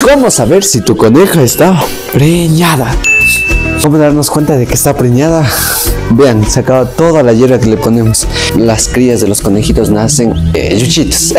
¿Cómo saber si tu coneja está preñada? ¿Cómo darnos cuenta de que está preñada? Vean, se acaba toda la hierba que le ponemos. Las crías de los conejitos nacen yuchitos.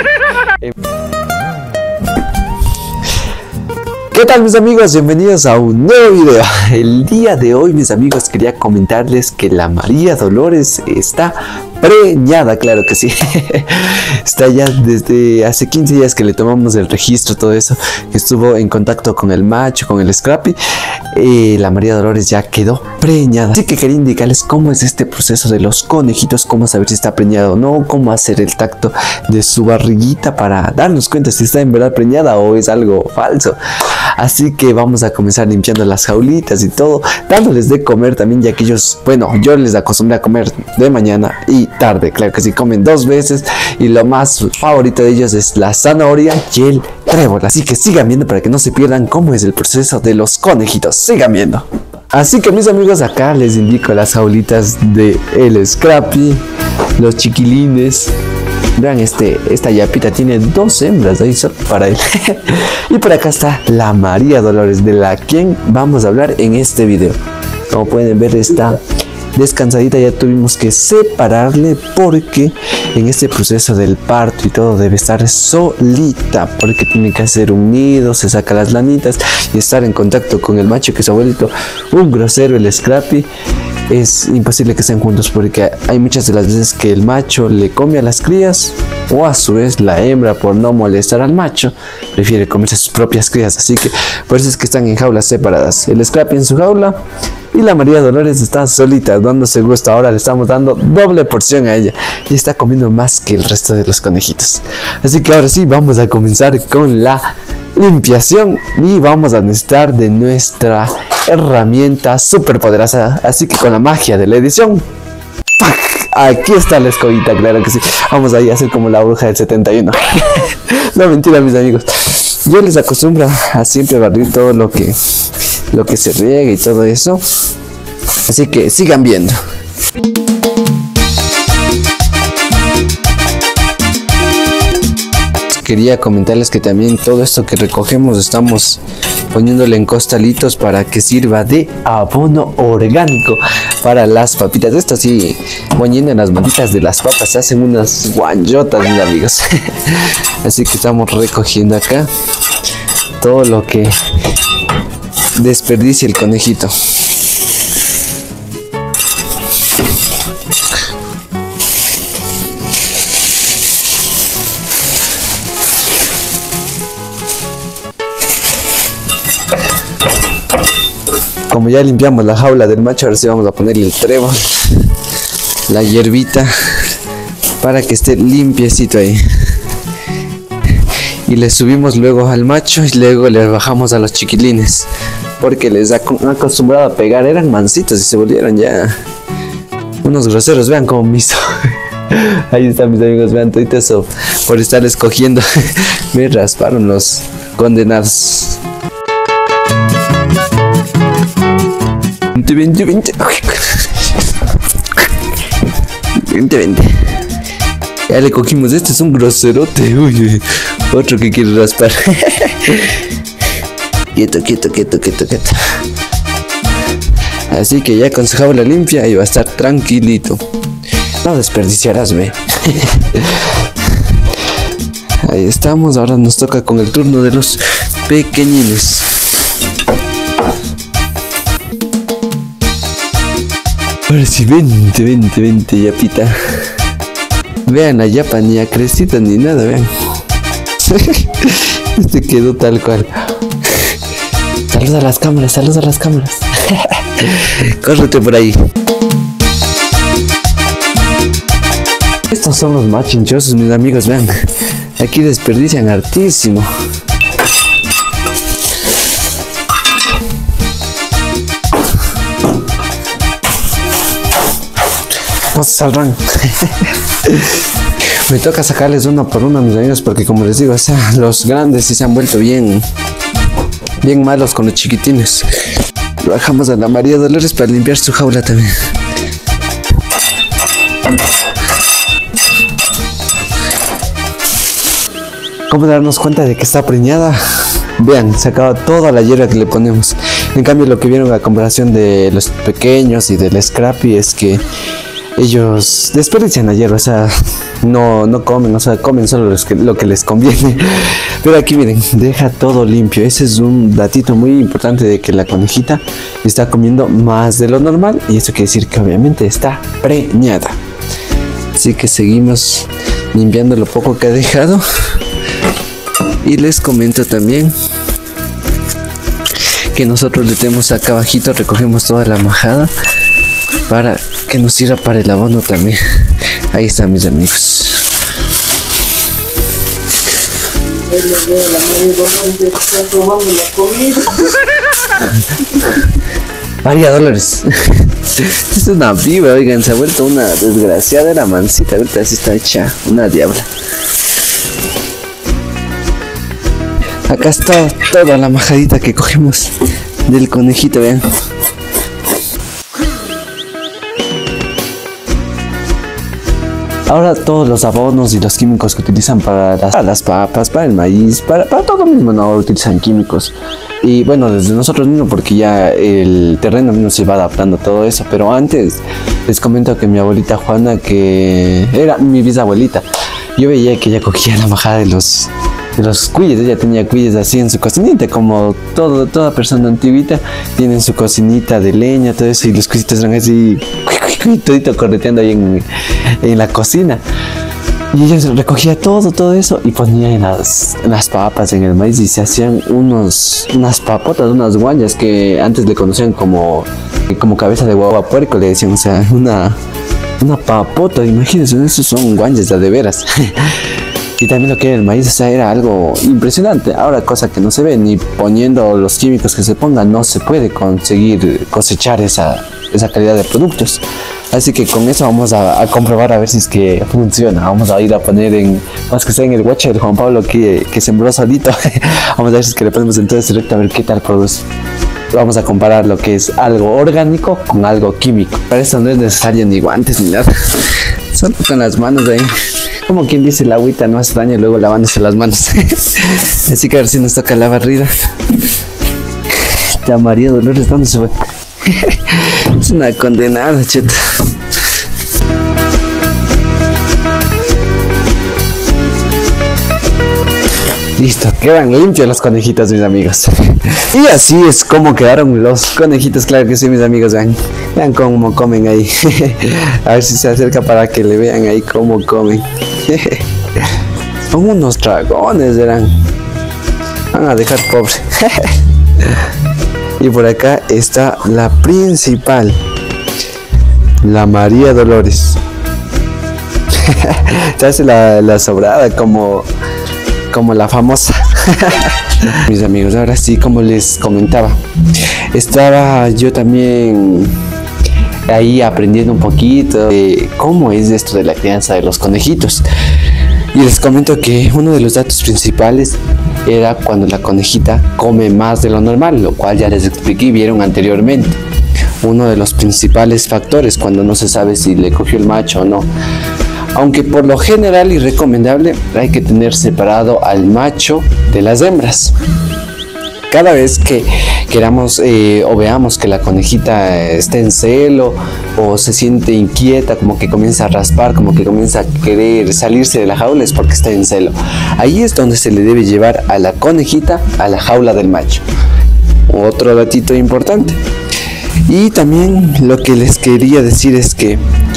¿Qué tal, mis amigos? Bienvenidos a un nuevo video. El día de hoy, mis amigos, quería comentarles que la María Dolores está preñada, claro que sí. Está ya desde hace 15 días que le tomamos el registro, todo eso, que estuvo en contacto con el macho, con el Scrappy. La María Dolores ya quedó preñada. Así que quería indicarles cómo es este proceso de los conejitos, cómo saber si está preñada o no, cómo hacer el tacto de su barriguita para darnos cuenta si está en verdad preñada o es algo falso. Así que vamos a comenzar limpiando las jaulitas y todo, dándoles de comer también, ya que ellos, bueno, yo les acostumbré a comer de mañana y tarde, claro que sí, comen 2 veces, y lo más favorito de ellos es la zanahoria y el trébol. Así que sigan viendo para que no se pierdan cómo es el proceso de los conejitos, sigan viendo. Así que, mis amigos, acá les indico las jaulitas de el Scrappy, los chiquilines. Vean, esta yapita tiene 2 hembras ahí solo para él. Y por acá está la María Dolores, de la quien vamos a hablar en este video. Como pueden ver, está descansadita, ya tuvimos que separarle porque en este proceso del parto y todo debe estar solita, porque tiene que hacer un nido, se saca las lanitas y estar en contacto con el macho, que es su abuelito, un grosero, el Scrappy. Es imposible que estén juntos porque hay muchas de las veces que el macho le come a las crías, o a su vez la hembra, por no molestar al macho, prefiere comerse a sus propias crías. Así que por eso es que están en jaulas separadas, el Scrappy en su jaula y la María Dolores está solita dándose gusto. Ahora le estamos dando doble porción a ella y está comiendo más que el resto de los conejitos. Así que ahora sí, vamos a comenzar con la limpiación y vamos a necesitar de nuestra herramienta súper poderosa. Así que con la magia de la edición, aquí está la escobita, claro que sí. Vamos ahí a hacer como la bruja del 71. No, mentira, mis amigos. Yo les acostumbro a siempre barrir todo lo que se riega y todo eso. Así que sigan viendo. Quería comentarles que también todo esto que recogemos estamos poniéndole en costalitos para que sirva de abono orgánico para las papitas. Esto sí, poniendo en las manitas de las papas se hacen unas guanyotas, mis amigos. Así que estamos recogiendo acá todo lo que desperdicia el conejito. Como ya limpiamos la jaula del macho, ahora sí vamos a ponerle el trébol, la hierbita, para que esté limpiecito ahí. Y le subimos luego al macho y luego le bajamos a los chiquilines, porque les han acostumbrado a pegar. Eran mansitos y se volvieron ya unos groseros. Vean cómo me hizo. Ahí están, mis amigos, vean todo eso por estar escogiendo. Me rasparon los condenados. 20. 20. Ya le cogimos. Este es un groserote. Uy, otro que quiere raspar. Quieto. Así que ya con su jaula limpia y va a estar tranquilito. No desperdiciarás, ve. Ahí estamos. Ahora nos toca con el turno de los pequeñines. Ahora sí, vente, yapita. Vean, la yapa ni ha crecido ni nada, vean. Este quedó tal cual. Saluda a las cámaras. Córrete por ahí. Estos son los más chinchosos, mis amigos, vean. Aquí desperdician hartísimo. No se saldrán. Me toca sacarles uno por uno, mis amigos, porque como les digo, los grandes sí se han vuelto bien malos con los chiquitines. Bajamos a la María Dolores para limpiar su jaula también. ¿Cómo darnos cuenta de que está preñada? Vean, se acaba toda la hierba que le ponemos. En cambio, lo que vieron a comparación de los pequeños y del Scrappy es que ellos desperdician la hierba, o sea, no comen, o sea, comen solo lo que les conviene. Pero aquí miren, deja todo limpio. Ese es un datito muy importante de que la conejita está comiendo más de lo normal, y eso quiere decir que obviamente está preñada. Así que seguimos limpiando lo poco que ha dejado. Y les comento también que nosotros le tenemos acá abajito, recogemos toda la majada para que nos sirva para el abono también. Ahí están, mis amigos. María Dolores. Es una viva, oigan, se ha vuelto una desgraciada la mancita. Ahorita sí está hecha una diabla. Acá está toda la majadita que cogemos del conejito, vean. Ahora todos los abonos y los químicos que utilizan para las papas, para el maíz, para todo mismo, no utilizan químicos. Y bueno, desde nosotros mismos, porque ya el terreno mismo se va adaptando a todo eso. Pero antes les comento que mi abuelita Juana, que era mi bisabuelita, yo veía que ella cogía la majada de los cuyes. Ella tenía cuyes así en su cocinita, como toda persona antiguita tiene su cocinita de leña, todo eso, y los cuyitos eran así, todito correteando ahí en la cocina. Y ella recogía todo eso y ponía en las papas, en el maíz, y se hacían unas papotas, unas guanyas que antes le conocían como cabeza de guagua puerco, le decían, o sea, una papota, imagínense, esos son guanyas de veras. Y también lo que era el maíz, o sea, era algo impresionante. Ahora, cosa que no se ve, ni poniendo los químicos que se pongan, no se puede conseguir cosechar esa calidad de productos. Así que con eso vamos a comprobar a ver si es que funciona. Vamos a ir a poner más que sea en el watcher de Juan Pablo que sembró solito. Vamos a ver si es que le ponemos entonces directo a ver qué tal produce. Vamos a comparar lo que es algo orgánico con algo químico. Para eso no es necesario ni guantes ni nada. Solo con las manos ahí. Como quien dice, el agüita no hace daño, luego lavándose las manos. Así que a ver si nos toca la barrida. Ya María Dolores, ¿dónde se fue? Es una condenada, cheta. Listo, quedan limpios los conejitos, mis amigos. Y así es como quedaron los conejitos, claro que sí, mis amigos. Vean cómo comen ahí. A ver si se acerca para que le vean ahí cómo comen. Son unos dragones, verán. Van a dejar pobre. Y por acá está la principal, la María Dolores. Se hace la sobrada como la famosa. Mis amigos, ahora sí, como les comentaba, estaba yo también ahí aprendiendo un poquito de cómo es esto de la crianza de los conejitos. Y les comento que uno de los datos principales era cuando la conejita come más de lo normal, lo cual ya les expliqué y vieron anteriormente. Uno de los principales factores cuando no se sabe si le cogió el macho o no. Aunque por lo general y recomendable hay que tener separado al macho de las hembras. Cada vez que queramos o veamos que la conejita está en celo o se siente inquieta, como que comienza a raspar, como que comienza a querer salirse de la jaula, es porque está en celo. Ahí es donde se le debe llevar a la conejita a la jaula del macho. Otro datito importante. Y también lo que les quería decir es que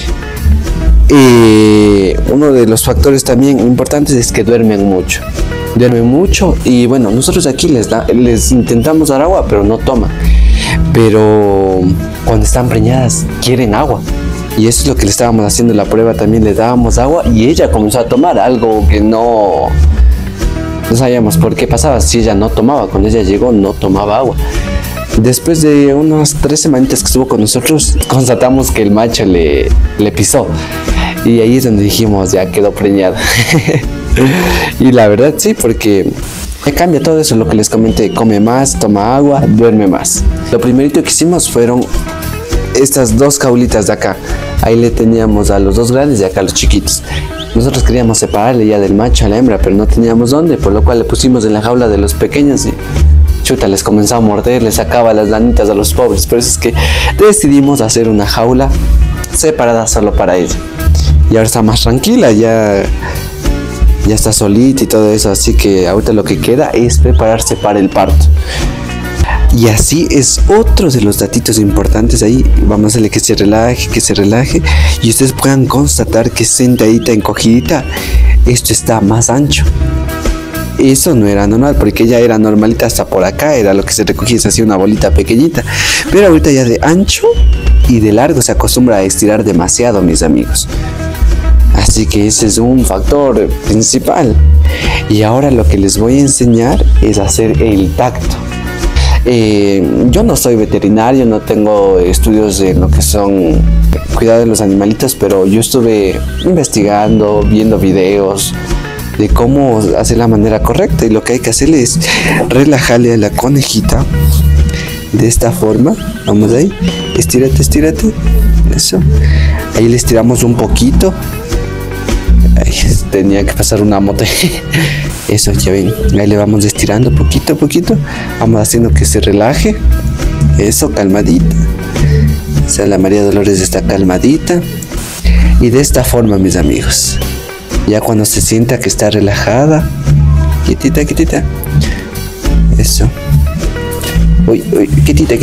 uno de los factores también importantes es que duermen mucho y bueno, nosotros aquí les intentamos dar agua, pero no toman. Pero cuando están preñadas quieren agua, y eso es lo que le estábamos haciendo la prueba. También le dábamos agua y ella comenzó a tomar, algo que no sabíamos por qué pasaba. Si ella no tomaba, cuando ella llegó no tomaba agua. Después de unas 3 semanitas que estuvo con nosotros, constatamos que el macho le pisó, y ahí es donde dijimos, ya quedó preñada. Y la verdad sí, porque cambia todo eso, lo que les comenté: come más, toma agua, duerme más. Lo primerito que hicimos fueron estas dos jaulitas de acá. Ahí le teníamos a los dos grandes y acá a los chiquitos. Nosotros queríamos separarle ya del macho a la hembra, pero no teníamos dónde, por lo cual le pusimos en la jaula de los pequeños y chuta, les comenzó a morder, les sacaba las lanitas a los pobres. Por eso es que decidimos hacer una jaula separada solo para ella. Y ahora está más tranquila, ya está solita y todo eso, así que ahorita lo que queda es prepararse para el parto. Y así es otro de los datitos importantes ahí. Vamos a hacerle que se relaje y ustedes puedan constatar que sentadita, encogidita, esto está más ancho. Eso no era normal, porque ella era normalita hasta por acá, era lo que se recogía, se hacía una bolita pequeñita, pero ahorita ya de ancho y de largo se acostumbra a estirar demasiado, mis amigos. Así que ese es un factor principal. Y ahora lo que les voy a enseñar es hacer el tacto. Yo no soy veterinario, no tengo estudios de lo que son cuidado de los animalitos, pero yo estuve investigando, viendo videos de cómo hacer la manera correcta, y lo que hay que hacerle es relajarle a la conejita de esta forma. Vamos ahí, estírate, eso, ahí le estiramos un poquito. Ay, tenía que pasar una moto. Eso, ya ven, ahí le vamos estirando poquito a poquito, vamos haciendo que se relaje. Eso, calmadita. O sea, la María Dolores está calmadita. Y de esta forma, mis amigos, ya cuando se sienta que está relajada, quietita. Eso. Uy, quietita.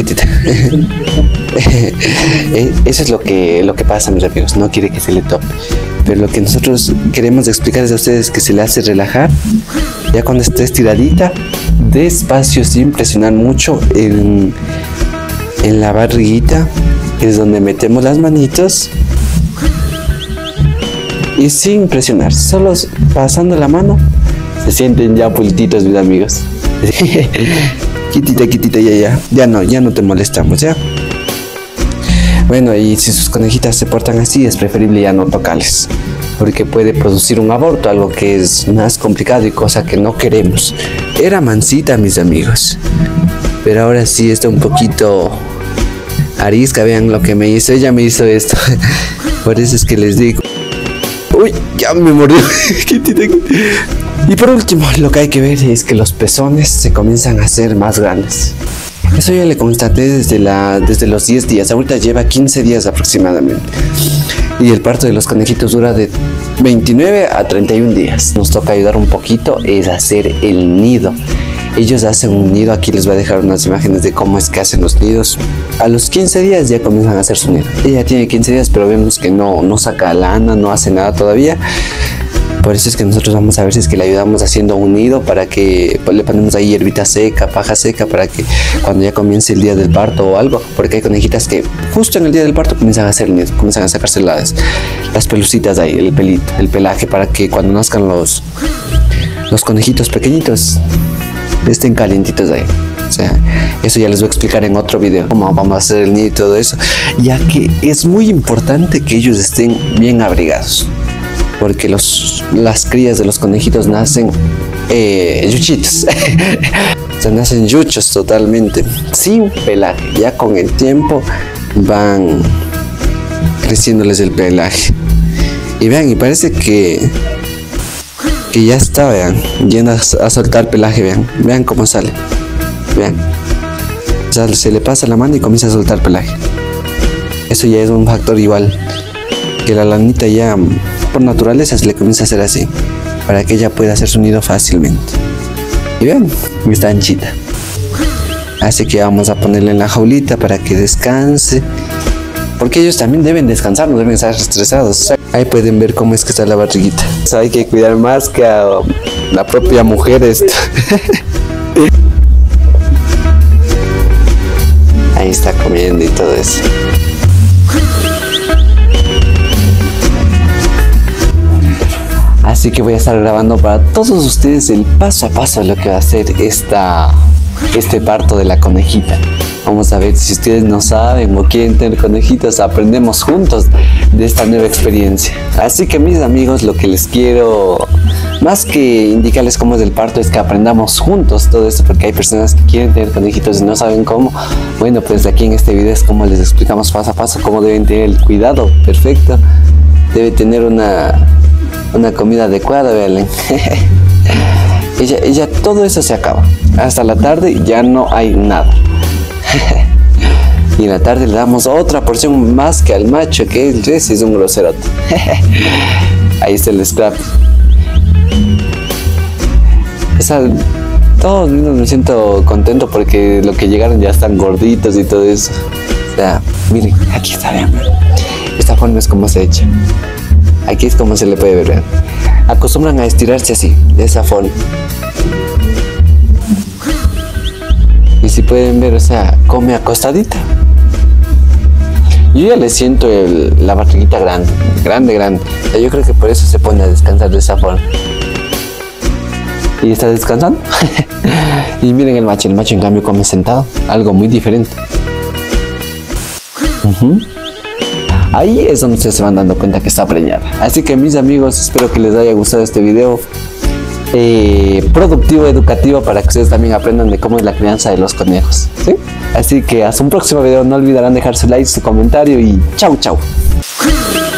Eso es lo que pasa, mis amigos. No quiere que se le tope. Pero lo que nosotros queremos explicarles a ustedes es que se le hace relajar. Ya cuando esté estiradita, despacio, sin presionar mucho en la barriguita, que es donde metemos las manitos. Y sin presionar, solo pasando la mano, se sienten ya pultitos, mis amigos. Quitita, ya no te molestamos, ya. Bueno, y si sus conejitas se portan así, es preferible ya no tocarles, porque puede producir un aborto, algo que es más complicado y cosa que no queremos. Era mansita, mis amigos, pero ahora sí está un poquito arisca. Vean lo que me hizo, ella me hizo esto. Por eso es que les digo. Uy, ya me mordió. Y por último, lo que hay que ver es que los pezones se comienzan a hacer más grandes. Eso ya le constaté desde los 10 días. Ahorita lleva 15 días aproximadamente. Y el parto de los conejitos dura de 29 a 31 días. Nos toca ayudar un poquito, es hacer el nido. Ellos hacen un nido, aquí les voy a dejar unas imágenes de cómo es que hacen los nidos. A los 15 días ya comienzan a hacer su nido. Ella tiene 15 días, pero vemos que no saca lana, no hace nada todavía. Por eso es que nosotros vamos a ver si es que le ayudamos haciendo un nido, para que le ponemos ahí hierbita seca, paja seca, para que cuando ya comience el día del parto o algo, porque hay conejitas que justo en el día del parto comienzan a hacer el nido, comienzan a sacarse las pelucitas ahí, el pelito, el pelaje, para que cuando nazcan los conejitos pequeñitos estén calientitos ahí. O sea, eso ya les voy a explicar en otro video, cómo vamos a hacer el nido y todo eso, ya que es muy importante que ellos estén bien abrigados, porque las crías de los conejitos nacen yuchitos. O sea, nacen yuchos totalmente, sin pelaje. Ya con el tiempo van creciéndoles el pelaje. Y vean, y parece que ya está, vean, yendo a soltar pelaje, vean cómo sale. Vean. O sea, se le pasa la mano y comienza a soltar pelaje. Eso ya es un factor igual, que la lanita ya por naturaleza se le comienza a hacer así, para que ella pueda hacer su nido fácilmente. Y vean, está anchita. Así que vamos a ponerle en la jaulita para que descanse, porque ellos también deben descansar, no deben estar estresados. Ahí pueden ver cómo es que está la barriguita. O sea, hay que cuidar más que a la propia mujer esto. Ahí está comiendo y todo eso. Así que voy a estar grabando para todos ustedes el paso a paso de lo que va a ser este parto de la conejita. Vamos a ver, si ustedes no saben o quieren tener conejitas, aprendemos juntos de esta nueva experiencia. Así que, mis amigos, lo que les quiero más que indicarles cómo es el parto, es que aprendamos juntos todo esto, porque hay personas que quieren tener conejitos y no saben cómo. Bueno, pues aquí en este video es como les explicamos paso a paso cómo deben tener el cuidado perfecto. Debe tener una comida adecuada, vean. ella todo eso se acaba. Hasta la tarde ya no hay nada. Y en la tarde le damos otra porción más que al macho, que el res es un groserote. Ahí está el scrap. Todos mismos me siento contento porque lo que llegaron ya están gorditos y todo eso. O sea, miren, aquí está, vean. Esta forma es como se echa. Aquí es como se le puede ver, vean. Acostumbran a estirarse así, de esa forma. Y si pueden ver, o sea, come acostadita. Yo ya le siento la barriguita grande. O sea, yo creo que por eso se pone a descansar de esa forma. Y está descansando. Y miren el macho en cambio come sentado, algo muy diferente. Ahí es donde ustedes se van dando cuenta que está preñada. Así que mis amigos, espero que les haya gustado este video productivo, educativo, para que ustedes también aprendan de cómo es la crianza de los conejos, ¿sí? Así que hasta un próximo video, no olvidarán dejar su like, su comentario y chau.